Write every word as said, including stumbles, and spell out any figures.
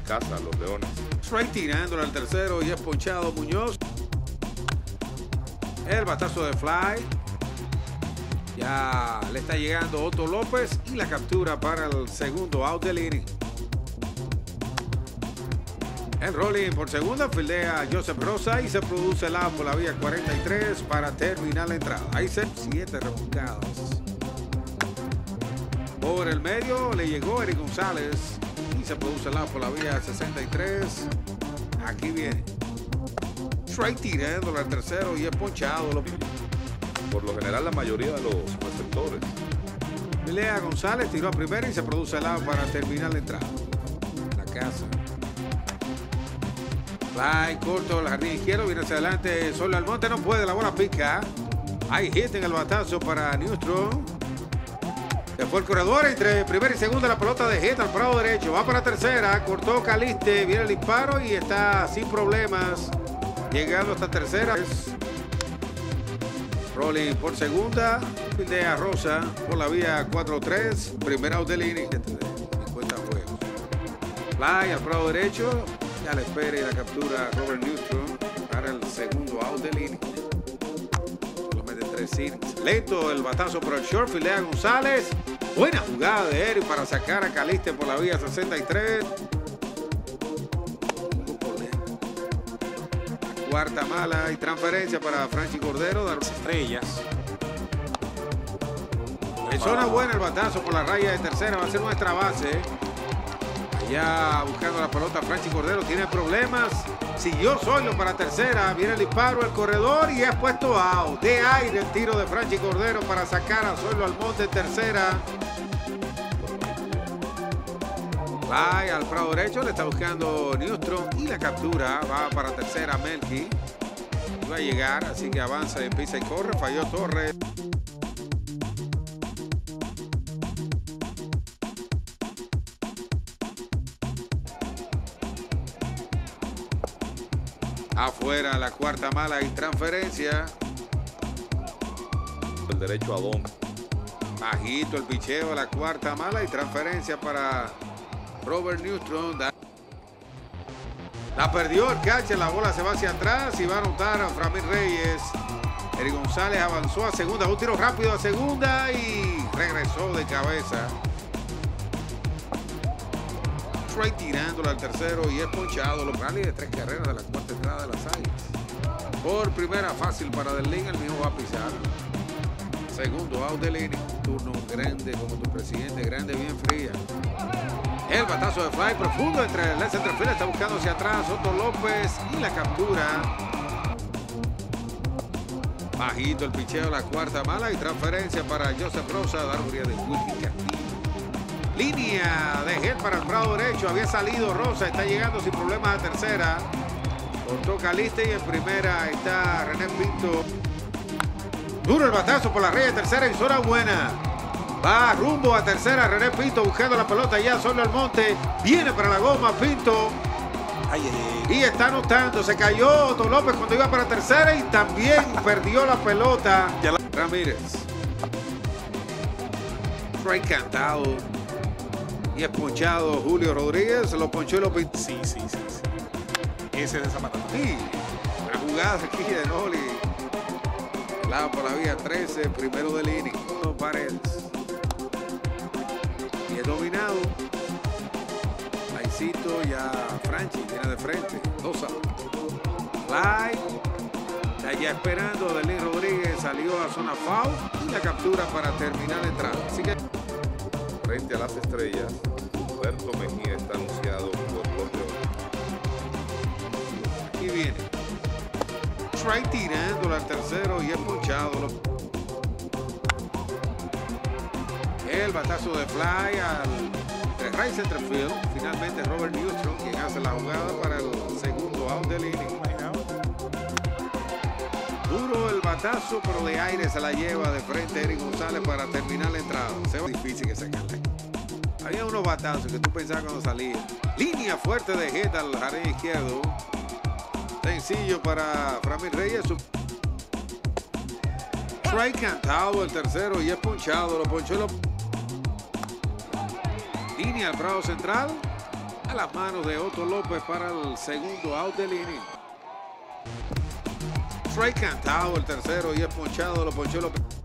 casa a los Leones. Strike tirándole al tercero y es ponchado Muñoz. El batazo de fly. Ya le está llegando Otto López y la captura para el segundo out del inning. El rolling por segunda fildea Joseph Rosa y se produce el out por la vía cuarenta y tres para terminar la entrada. Hay siete rebuscadas. Por el medio le llegó Eric González y se produce el out por la vía sesenta y tres. Aquí viene. Strike tirándole al tercero y es ponchado. Por lo general, la mayoría de los receptores. Pelea González, tiró a primera y se produce el out para terminar la entrada. La casa. Fly corto, el jardín izquierdo, viene hacia adelante. Solo Almonte no puede, la bola pica. Hay hit en el batazo para Neustrom. Se fue el corredor entre primera y segunda, la pelota de hit al prado derecho. Va para tercera, cortó Caliste, viene el disparo y está sin problemas. Llegando hasta tercera. Rolling por segunda, fildea Rosa por la vía cuatro tres. Primera out del inning. cincuenta juegos. Fly al prado derecho. Ya le espera y la captura Robert Neustrom para el segundo out del inning. Lo mete tres innings. Lento el batazo por el short. Fildea González. Buena jugada de Eric para sacar a Caliste por la vía sesenta y tres. Cuarta mala y transferencia para Franchi Cordero. Dar estrellas. En zona buena el batazo por la raya de tercera. Va a ser nuestra base. Allá buscando la pelota Franchi Cordero. Tiene problemas. Siguió solo para tercera. Viene el disparo, el corredor y es puesto out. De aire el tiro de Franchi Cordero para sacar a Zoilo Almonte en tercera. Fly al prado derecho, le está buscando Neustrom y la captura va para tercera Melky. Va a llegar, así que avanza, empieza y corre. Falló Torres. Afuera la cuarta mala y transferencia. El derecho a Don. Bajito el picheo, la cuarta mala y transferencia para Robert Neustrom. La perdió el catcher, la bola se va hacia atrás y va a anotar a Framil Reyes. Eric González avanzó a segunda, un tiro rápido a segunda y regresó de cabeza. Strike tirándolo al tercero y es ponchado. Los rally de tres carreras de la cuarta entrada de las Águilas. Por primera fácil para Derlin, el mismo va a pisar. Segundo out del inning. Turno grande como tu presidente, grande bien fría. El batazo de fly profundo entre el left center field, está buscando hacia atrás Otto López y la captura. Bajito el picheo, la cuarta mala y transferencia para Joseph Rosa. Darburia de Wilkie Castillo. Línea de hit para el prado derecho. Había salido Rosa, está llegando sin problemas a tercera. Cortó Caliste y en primera está René Pinto. Duro el batazo por la raya de tercera y zona buena. Va rumbo a tercera, René Pinto buscando la pelota ya, Zoilo Almonte. Viene para la goma, Pinto. Ay, ay, ay. Y está anotando, se cayó Otto López cuando iba para tercera y también perdió la pelota. Ramírez. Strike cantado. Y es ponchado Julio Rodríguez, lo ponchó y lo pintó. Sí, sí, sí, sí. Ese de Zapata. Sí, la jugada aquí de Noli. Lado por la vía trece, primero del inning. Paredes. Y es dominado. Laicito ya Franchi viene de frente. Dos a Fly. Está ya esperando. Derlin Rodríguez salió a zona foul y la captura para terminar la entrada. Así que Frente a las estrellas, Humberto Mejía está anunciado por los Leones. aquí viene. Strike tirándolo al tercero y es ponchado. El batazo de fly al right center field. Finalmente Robert Neustrom quien hace la jugada para el segundo out del inning. Duro el batazo, pero de aire se la lleva de frente Eric González para terminar la entrada. Se va difícil que se gane. Había unos batazos que tú pensabas cuando salía. Línea fuerte de hit al jardín izquierdo. Sencillo para Framil Reyes. Strike cantado el tercero y es ponchado. Lo ponchó. Lo... Línea al prado central. las manos de Otto López para el segundo out del inning. Trey cantado el tercero y es ponchado, lo ponchó López.